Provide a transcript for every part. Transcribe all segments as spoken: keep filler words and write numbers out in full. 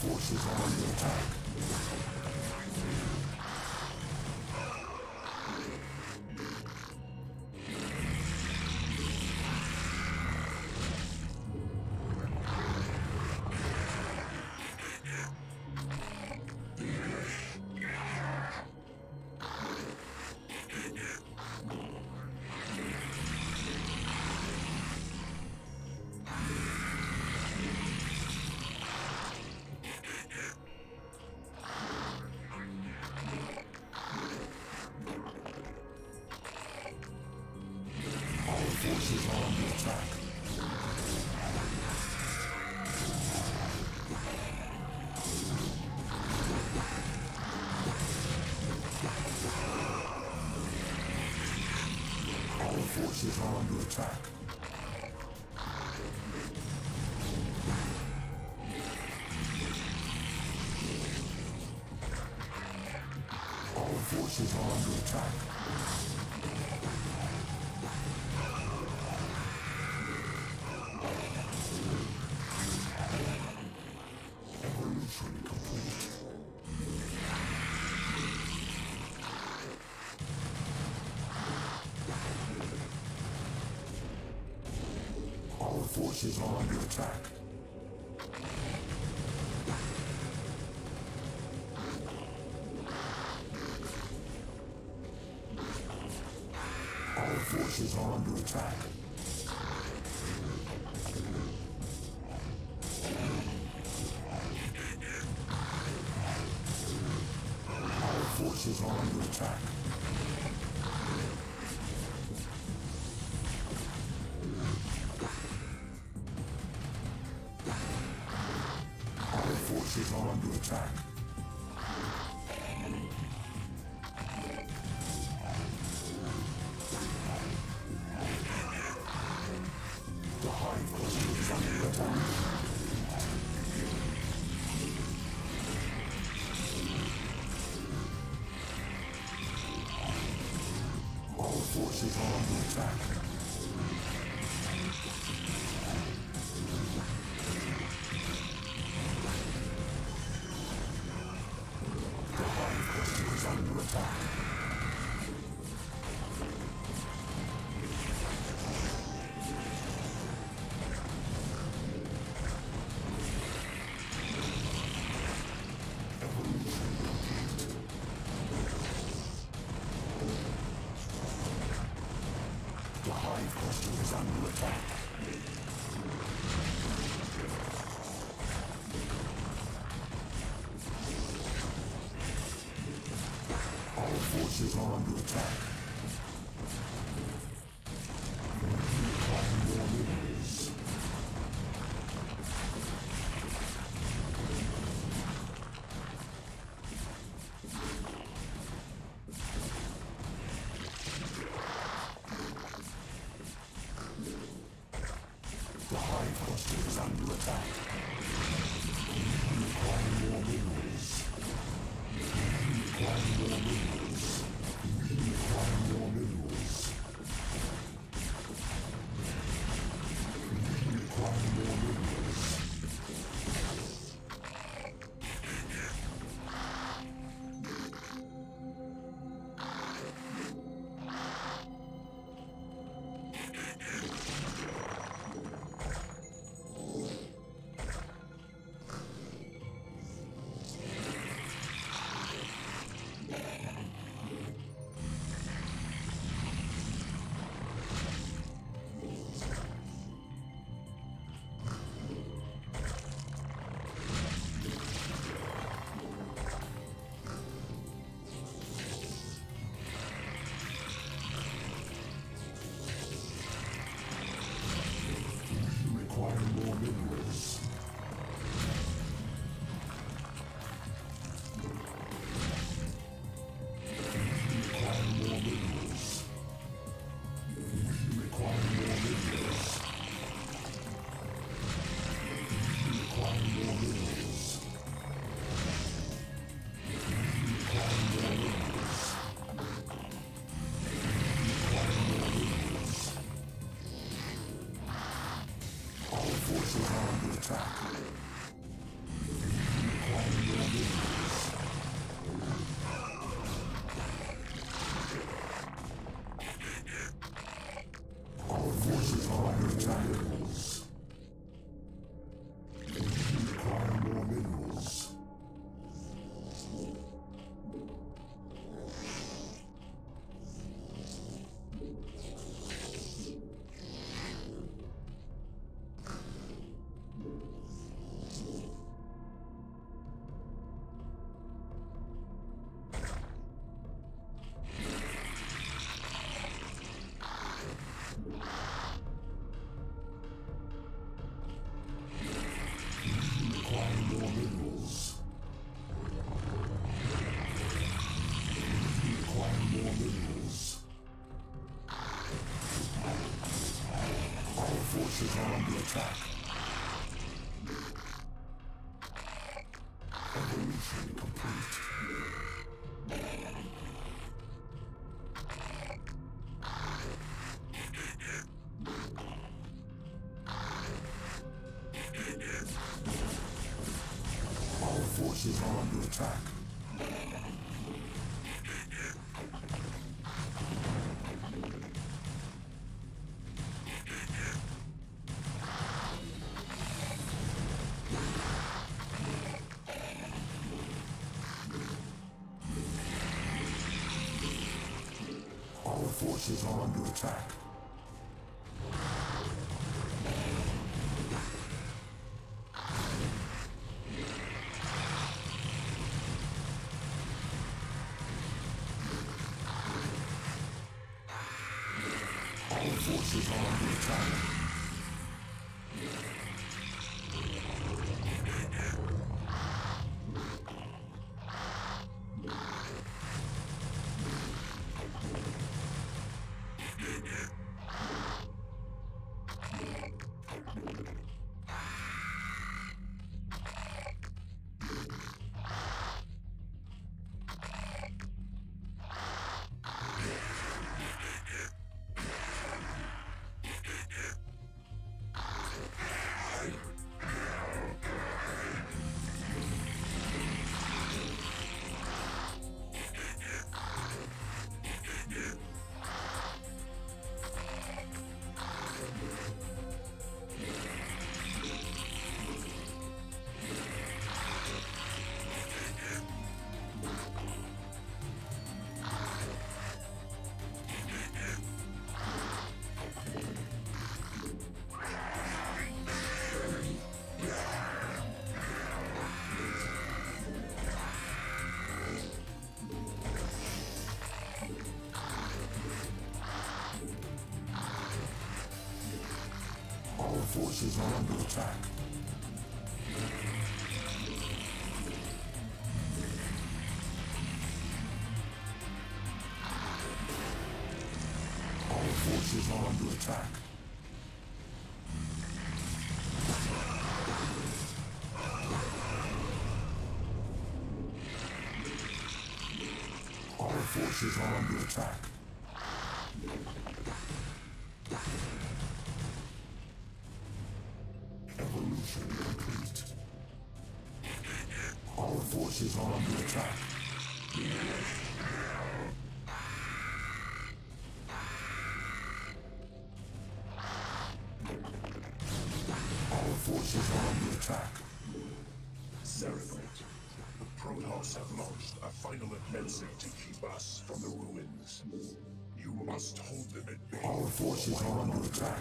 forces are under attack. Forces are under attack. Our forces are under attack. Our forces are under attack. Forces are under attack. Our forces are under attack. Our forces are under attack. Forces are under attack. The hive cluster is under attack. Our forces are under attack. Under attack. The hive cluster is under attack. Our forces are under attack. Require more minerals. The hive cluster is under attack. Require more minerals. Require more minerals. Require more minerals. Require more minerals. Require more minerals. Require more minerals. Require more minerals. Require more minerals. Require more minerals. Require more minerals. Our forces are under attack. forces are under attack. Evolution complete. Our forces are under attack. Our forces are under attack. Our forces are under attack. Our forces are under attack. Our forces are under attack. Our forces are under attack. Evolution complete. Our forces are under attack. Our forces are under attack. Zerglings, the Protoss have launched a final offensive to keep us from the ruins. You must hold them at bay. Our forces are under attack.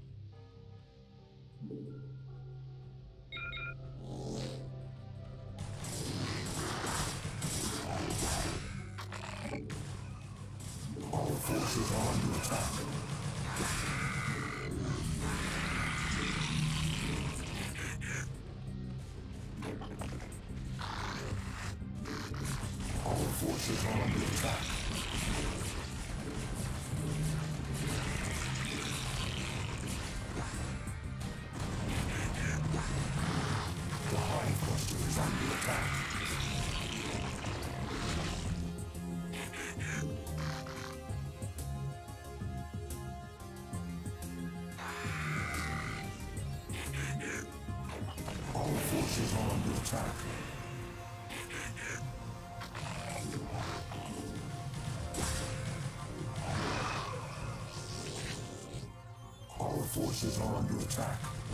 Our forces are under attack. Our forces are under attack. The Hive Cluster is under attack. Our forces are under attack. Our forces are under attack.